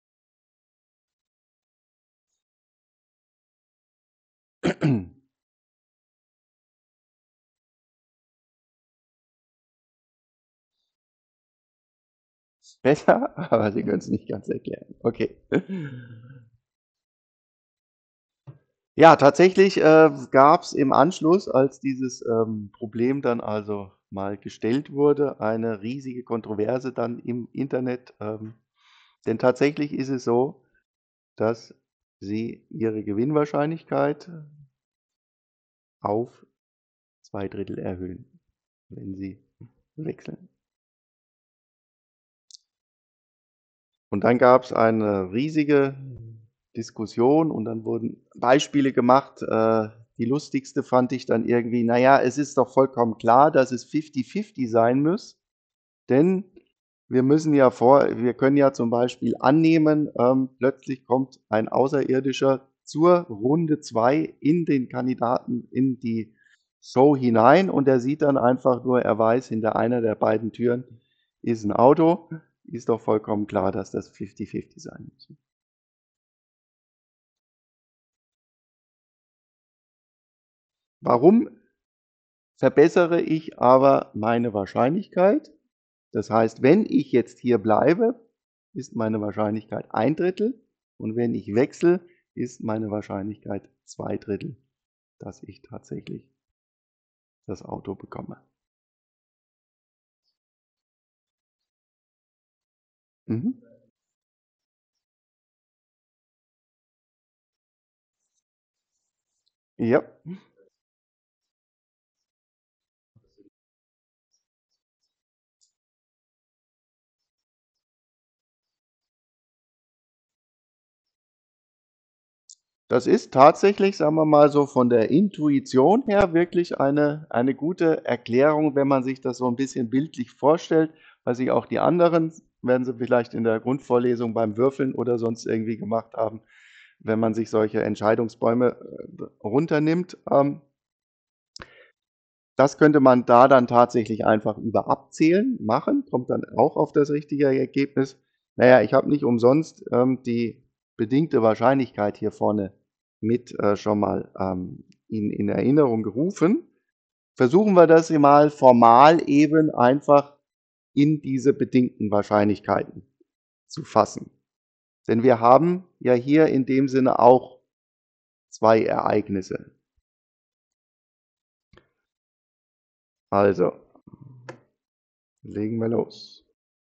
Besser, aber Sie können es nicht ganz erklären. Okay. Ja, tatsächlich gab es im Anschluss, als dieses Problem dann also mal gestellt wurde, eine riesige Kontroverse dann im Internet. Denn tatsächlich ist es so, dass Sie Ihre Gewinnwahrscheinlichkeit auf 2/3 erhöhen, wenn Sie wechseln. Und dann gab es eine riesige Diskussion und dann wurden Beispiele gemacht. Die lustigste fand ich dann irgendwie: „Na ja, es ist doch vollkommen klar, dass es 50-50 sein muss, denn wir können ja zum Beispiel annehmen, plötzlich kommt ein Außerirdischer zur Runde 2 in den Kandidaten in die Show hinein und er sieht dann einfach nur, er weiß, hinter einer der beiden Türen ist 'n Auto. Ist doch vollkommen klar, dass das 50-50 sein muss.“ Warum verbessere ich aber meine Wahrscheinlichkeit? Das heißt, wenn ich jetzt hier bleibe, ist meine Wahrscheinlichkeit 1/3 und wenn ich wechsle, ist meine Wahrscheinlichkeit 2/3, dass ich tatsächlich das Auto bekomme. Mhm. Ja. Das ist tatsächlich, sagen wir mal so von der Intuition her wirklich eine gute Erklärung, wenn man sich das so 'n bisschen bildlich vorstellt, was sich auch die anderen werden sie vielleicht in der Grundvorlesung beim Würfeln oder sonst irgendwie gemacht haben, wenn man sich solche Entscheidungsbäume, runternimmt. Das könnte man da dann tatsächlich einfach über Abzählen machen, kommt dann auch auf das richtige Ergebnis. Na ja, ich habe nicht umsonst, die bedingte Wahrscheinlichkeit hier vorne mit, schon mal, in Erinnerung gerufen. Versuchen wir das hier mal formal eben einfach in diese bedingten Wahrscheinlichkeiten zu fassen. Denn wir haben ja hier in dem Sinne auch 2 Ereignisse. Also, legen wir los.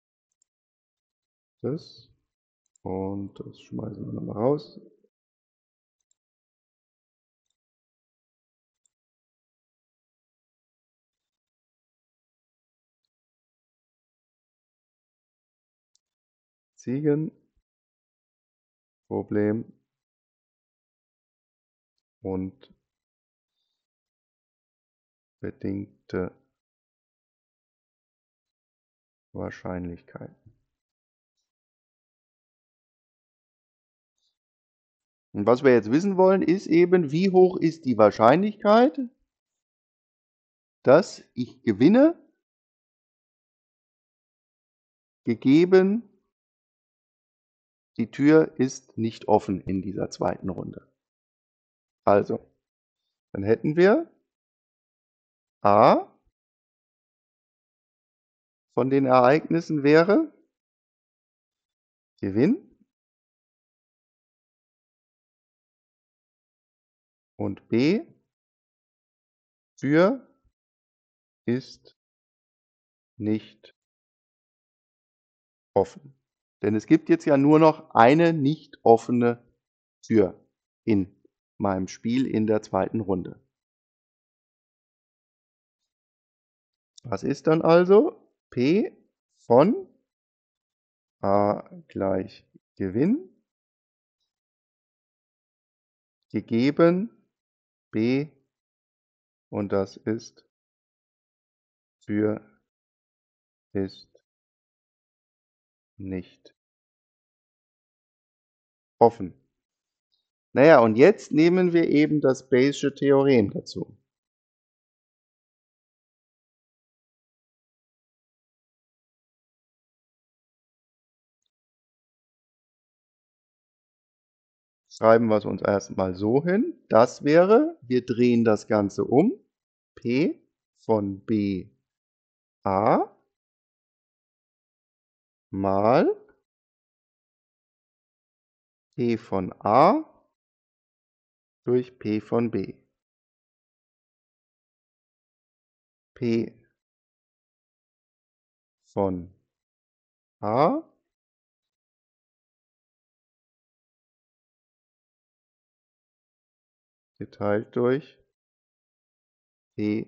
Das und das schmeißen wir noch mal raus. Ziegen, Problem und bedingte Wahrscheinlichkeiten. Und was wir jetzt wissen wollen, ist eben, wie hoch ist die Wahrscheinlichkeit, dass ich gewinne, gegeben, die Tür ist nicht offen in dieser zweiten Runde. Also, dann hätten wir A von den Ereignissen wäre Gewinn und B Tür ist nicht offen. Denn es gibt jetzt ja nur noch eine nicht offene Tür in meinem Spiel in der zweiten Runde. Was ist dann also P von A gleich Gewinn gegeben B und das ist Tür ist nicht offen. Na ja, und jetzt nehmen wir eben das Bayesche Theorem dazu. Schreiben wir es uns erst mal so hin. Das wäre, wir drehen das Ganze um, P von B A mal P von A durch P von B. P von A geteilt durch P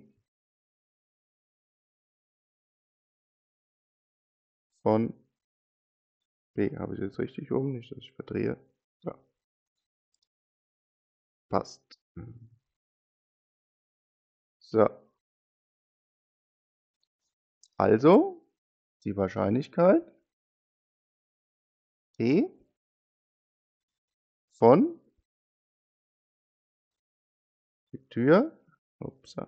von B. Habe ich jetzt richtig rum? Nicht, dass ich verdrehe. So, passt. So, also die Wahrscheinlichkeit P von die Tür, upsa,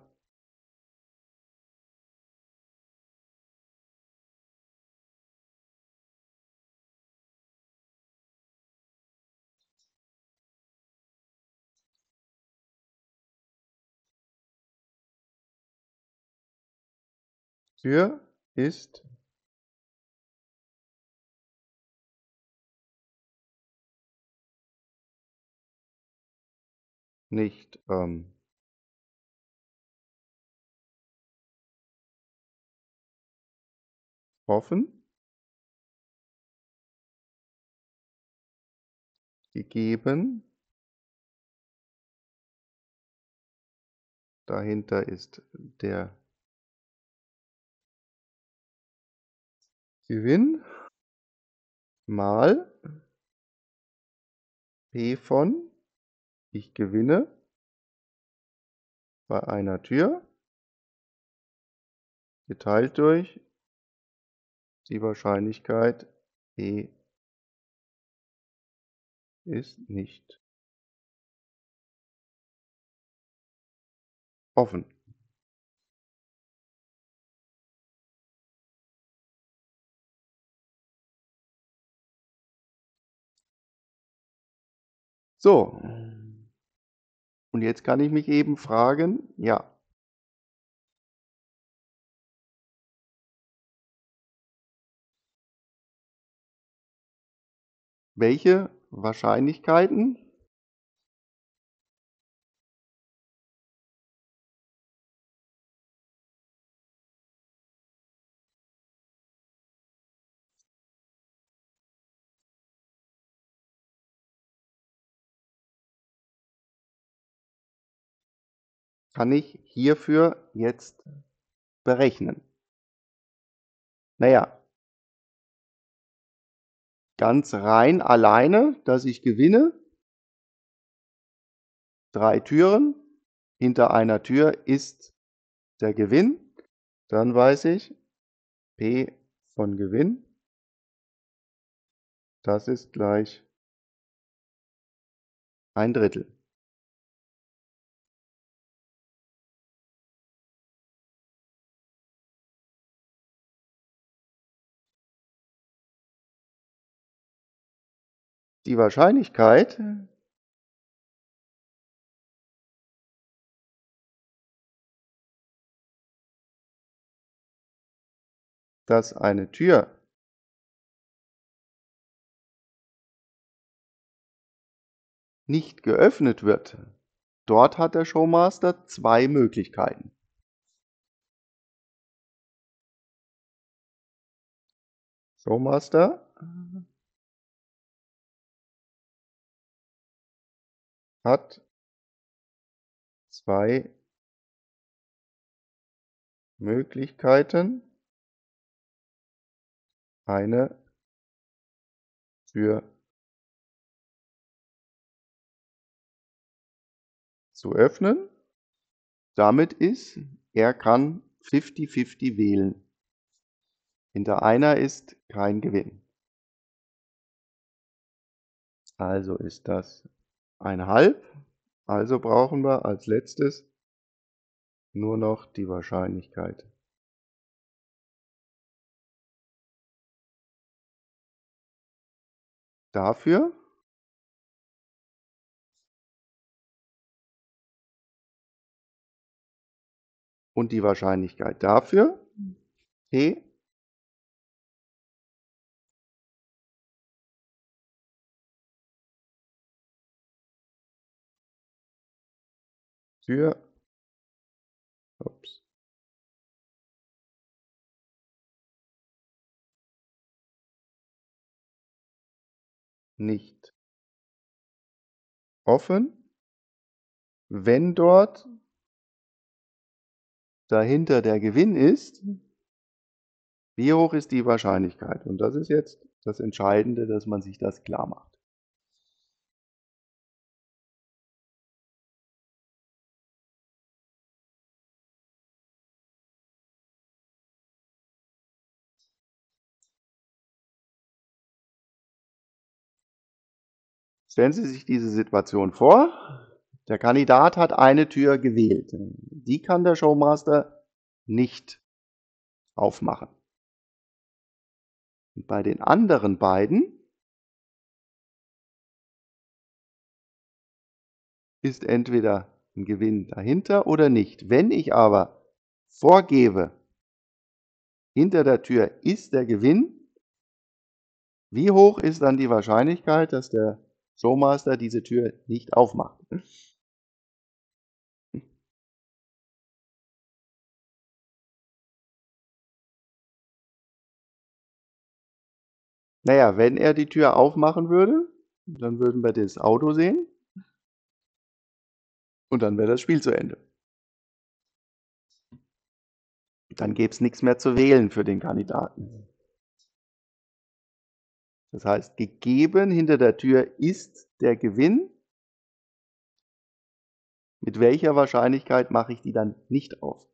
Tür ist nicht offen, gegeben, dahinter ist der Gewinn mal P von Ich gewinne bei einer Tür geteilt durch die Wahrscheinlichkeit E ist nicht offen. So, und jetzt kann ich mich eben fragen, ja, welche Wahrscheinlichkeiten kann ich hierfür jetzt berechnen? Naja, ganz rein alleine, dass ich gewinne, 3 Türen, hinter einer Tür ist der Gewinn, dann weiß ich, P von Gewinn, das ist gleich 1/3. Die Wahrscheinlichkeit, dass eine Tür nicht geöffnet wird, dort hat der Showmaster 2 Möglichkeiten. Showmaster hat 2 Möglichkeiten, eine Tür zu öffnen. Damit ist, er kann 50-50 wählen. Hinter einer ist kein Gewinn. Also ist das 1/2. Also brauchen wir als letztes nur noch die Wahrscheinlichkeit dafür und die Wahrscheinlichkeit dafür, P, für ups, nicht offen, wenn dort dahinter der Gewinn ist, wie hoch ist die Wahrscheinlichkeit? Und das ist jetzt das Entscheidende, dass man sich das klar macht. Stellen Sie sich diese Situation vor, der Kandidat hat eine Tür gewählt. Die kann der Showmaster nicht aufmachen. Und bei den anderen beiden ist entweder ein Gewinn dahinter oder nicht. Wenn ich aber vorgebe, hinter der Tür ist der Gewinn, wie hoch ist dann die Wahrscheinlichkeit, dass der Showmaster diese Tür nicht aufmacht? Naja, wenn er die Tür aufmachen würde, dann würden wir das Auto sehen und dann wäre das Spiel zu Ende. Dann gäbe es nichts mehr zu wählen für den Kandidaten. Das heißt, gegeben hinter der Tür ist der Gewinn, Mit welcher Wahrscheinlichkeit mache ich die dann nicht auf?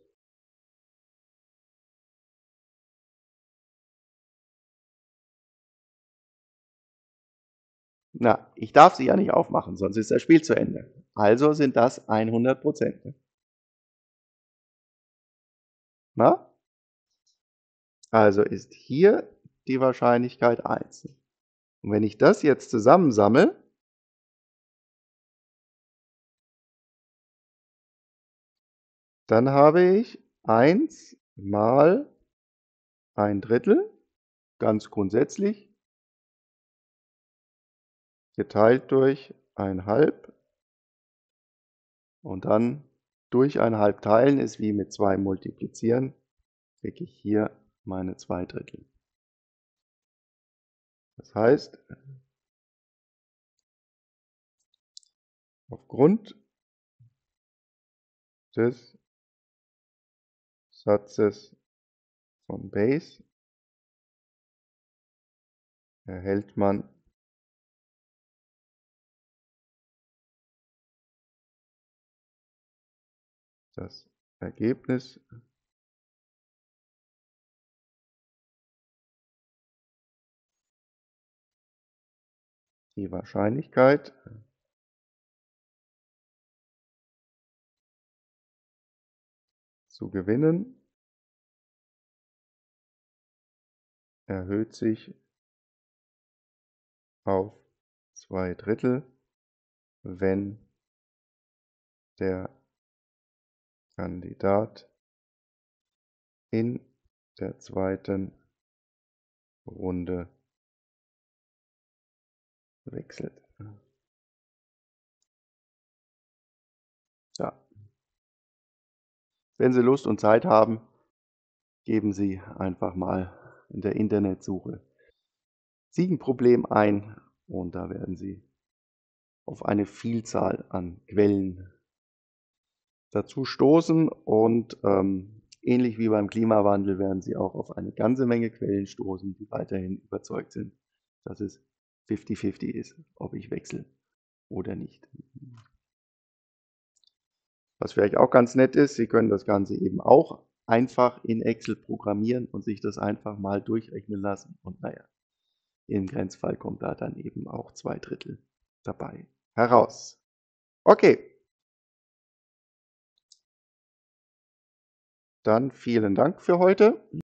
Na, ich darf sie ja nicht aufmachen, sonst ist das Spiel zu Ende. Also sind das 100%. Na? Also ist hier die Wahrscheinlichkeit 1. Und wenn ich das jetzt zusammensammle, dann habe ich 1 mal 1/3, ganz grundsätzlich, geteilt durch 1/2 und dann durch 1/2 teilen ist wie mit 2 multiplizieren, kriege ich hier meine 2/3. Das heißt, aufgrund des Satzes von Bayes erhält man das Ergebnis die Wahrscheinlichkeit zu gewinnen erhöht sich auf 2/3, wenn der Kandidat in der zweiten Runde wechselt. Ja. Wenn Sie Lust und Zeit haben, geben Sie einfach mal in der Internetsuche Ziegenproblem ein und da werden Sie auf eine Vielzahl an Quellen dazu stoßen und ähnlich wie beim Klimawandel werden Sie auch auf eine ganze Menge Quellen stoßen, die weiterhin überzeugt sind, dass es 50-50 ist, ob ich wechsle oder nicht. Was vielleicht auch ganz nett ist, Sie können das Ganze eben auch einfach in Excel programmieren und sich das einfach mal durchrechnen lassen und naja, im Grenzfall kommt da dann eben auch 2/3 dabei heraus. Okay, dann vielen Dank für heute.